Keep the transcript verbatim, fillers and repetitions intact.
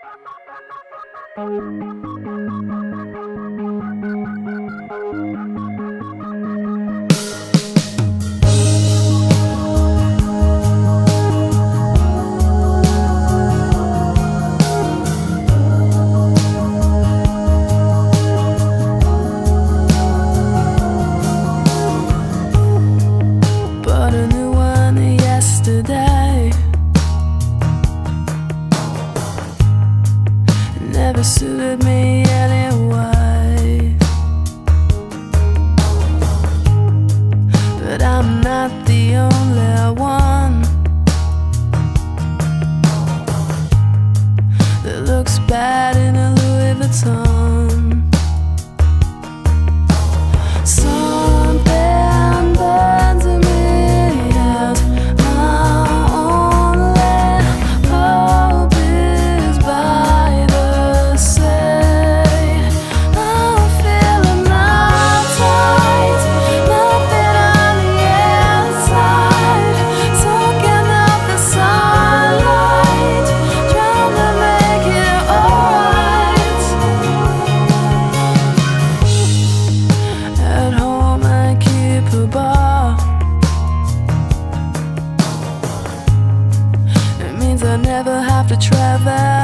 Never suited me anyway, but I'm not the only one that looks bad in a Louis Vuitton. Something burns me out. My only hope is by the sea. I'm feeling uptight, nothing on the inside, soaking up the sunlight, trying to make it alright. At home I keep a bar. It means I never have to travel.